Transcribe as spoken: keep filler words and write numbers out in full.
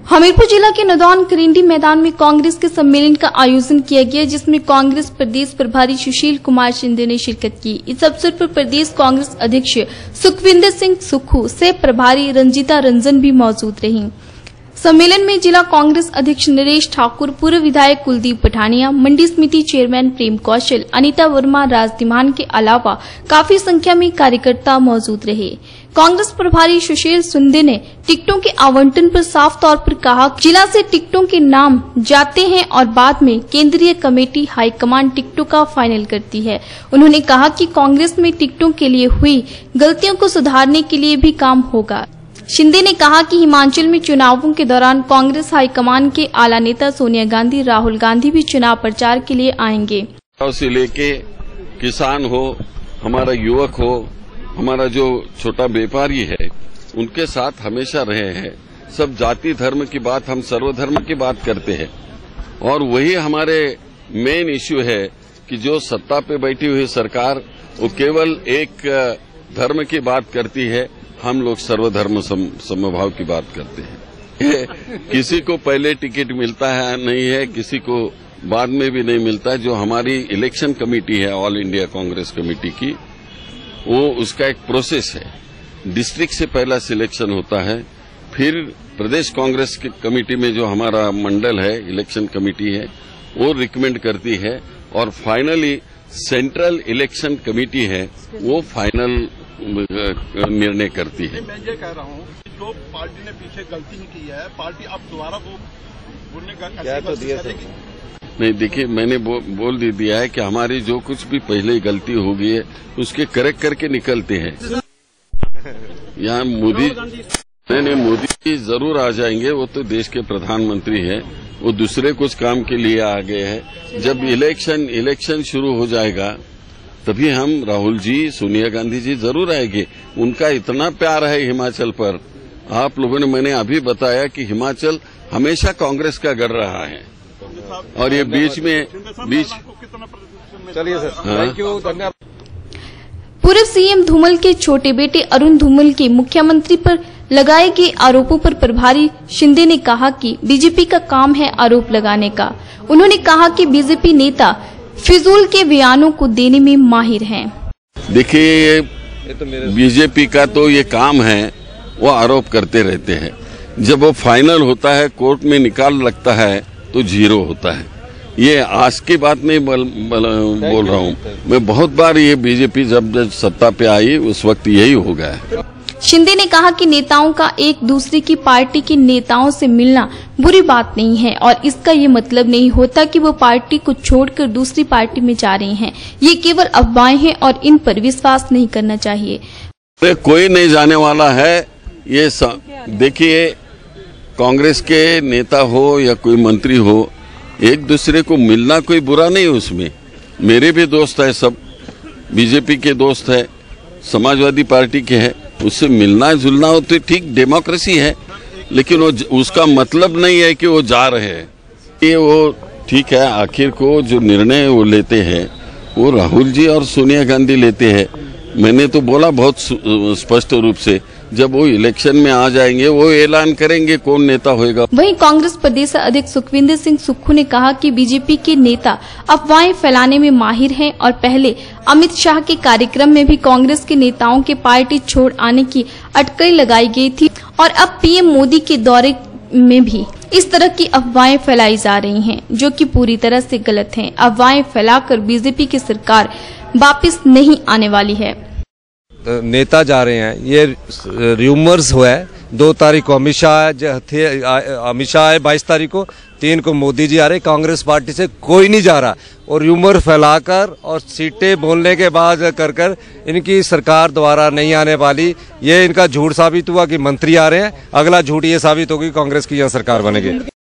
हमीरपुर जिला के नदौन करेंडी मैदान में कांग्रेस के सम्मेलन का आयोजन किया गया, जिसमें कांग्रेस प्रदेश प्रभारी सुशील कुमार शिंदे ने शिरकत की। इस अवसर पर प्रदेश कांग्रेस अध्यक्ष सुखविंदर सिंह सुक्खू से प्रभारी रंजीता रंजन भी मौजूद रहीं। सम्मेलन में जिला कांग्रेस अध्यक्ष नरेश ठाकुर, पूर्व विधायक कुलदीप पठानिया, मंडी समिति चेयरमैन प्रेम कौशल, अनीता वर्मा, राजदीमान के अलावा काफी संख्या में कार्यकर्ता मौजूद रहे। कांग्रेस प्रभारी सुशील शिंदे ने टिकटों के आवंटन पर साफ तौर पर कहा, जिला से टिकटों के नाम जाते हैं और बाद में केंद्रीय कमेटी हाईकमान टिकटों का फाइनल करती है। उन्होंने कहा कि कांग्रेस में टिकटों के लिए हुई गलतियों को सुधारने के लिए भी काम होगा। शिंदे ने कहा कि हिमाचल में चुनावों के दौरान कांग्रेस हाईकमान के आला नेता सोनिया गांधी, राहुल गांधी भी चुनाव प्रचार के लिए आएंगे। से लेके किसान हो, हमारा युवक हो, हमारा जो छोटा व्यापारी है, उनके साथ हमेशा रहे हैं। सब जाति धर्म की बात, हम सर्वधर्म की बात करते हैं और वही हमारे मेन इश्यू है कि जो सत्ता पे बैठी हुई सरकार वो केवल एक धर्म की बात करती है, हम लोग सर्वधर्म समभाव की बात करते हैं। किसी को पहले टिकट मिलता है नहीं है, किसी को बाद में भी नहीं मिलता है। जो हमारी इलेक्शन कमेटी है ऑल इंडिया कांग्रेस कमेटी की, वो उसका एक प्रोसेस है। डिस्ट्रिक्ट से पहला सिलेक्शन होता है, फिर प्रदेश कांग्रेस की कमेटी में जो हमारा मंडल है, इलेक्शन कमेटी है, वो रिकमेंड करती है और फाइनली सेंट्रल इलेक्शन कमेटी है, वो फाइनल निर्णय करती है। मैं ये कह रहा हूँ कि जो पार्टी ने पीछे गलती ही की है, पार्टी अब दोबारा वो बोलने का क्या तो दिया नहीं। देखिए, मैंने बो, बोल दे दिया है कि हमारी जो कुछ भी पहले गलती हो गई है उसके करेक्ट करके निकलते हैं। यहाँ मोदी नहीं नहीं मोदी जरूर आ जाएंगे, वो तो देश के प्रधानमंत्री हैं, वो दूसरे कुछ काम के लिए आ गए हैं। जब इलेक्शन इलेक्शन शुरू हो जाएगा तभी हम राहुल जी, सोनिया गांधी जी जरूर आएंगे। उनका इतना प्यार है हिमाचल पर। आप लोगों ने, मैंने अभी बताया कि हिमाचल हमेशा कांग्रेस का गढ़ रहा है और ये बीच में बीच चलिए सर, थैंक यू, धन्यवाद। पूर्व सीएम धूमल के छोटे बेटे अरुण धूमल के मुख्यमंत्री पर लगाए गए आरोपों पर प्रभारी शिंदे ने कहा कि बीजेपी का काम है आरोप लगाने का। उन्होंने कहा कि बीजेपी नेता फिजूल के बयानों को देने में माहिर हैं। देखिए, बीजेपी का तो ये काम है, वो आरोप करते रहते हैं। जब वो फाइनल होता है, कोर्ट में निकाल लगता है, तो जीरो होता है। ये आज की बात नहीं बल, बल, बोल रहा हूँ मैं। बहुत बार ये बीजेपी जब जब सत्ता पे आई उस वक्त यही हो गया है। शिंदे ने कहा कि नेताओं का एक दूसरे की पार्टी के नेताओं से मिलना बुरी बात नहीं है और इसका ये मतलब नहीं होता कि वो पार्टी को छोड़कर दूसरी पार्टी में जा रहे हैं। ये केवल अफवाहें हैं और इन पर विश्वास नहीं करना चाहिए। कोई नहीं जाने वाला है। ये देखिए, कांग्रेस के नेता हो या कोई मंत्री हो, एक दूसरे को मिलना कोई बुरा नहीं है उसमें। मेरे भी दोस्त है, सब बीजेपी के दोस्त है, समाजवादी पार्टी के है, उससे मिलना जुलना हो तो ठीक, डेमोक्रेसी है। लेकिन वो उसका मतलब नहीं है कि वो जा रहे हैं। ये वो ठीक है, आखिर को जो निर्णय वो लेते हैं वो राहुल जी और सोनिया गांधी लेते हैं। मैंने तो बोला बहुत स्पष्ट रूप से, जब वो इलेक्शन में आ जाएंगे वो ऐलान करेंगे कौन नेता होएगा। वहीं कांग्रेस प्रदेश अध्यक्ष सुखविंदर सिंह सुक्खू ने कहा कि बीजेपी के नेता अफवाहें फैलाने में माहिर हैं और पहले अमित शाह के कार्यक्रम में भी कांग्रेस के नेताओं के पार्टी छोड़ आने की अटकलें लगाई गई थी और अब पीएम मोदी के दौरे में भी इस तरह की अफवाहें फैलाई जा रही हैं, जो कि पूरी तरह से गलत हैं। अफवाहें फैलाकर बीजेपी की सरकार वापस नहीं आने वाली है। नेता जा रहे हैं, ये र्यूमर्स हुआ है। दो तारीख को अमित शाह थे, अमित शाह आए बाईस तारीख को, तीन को मोदी जी आ रहे। कांग्रेस पार्टी से कोई नहीं जा रहा और र्यूमर फैलाकर और सीटें बोलने के बाद कर कर इनकी सरकार दोबारा नहीं आने वाली। ये इनका झूठ साबित हुआ कि मंत्री आ रहे हैं, अगला झूठ ये साबित होगी कांग्रेस की यहाँ सरकार बनेगी।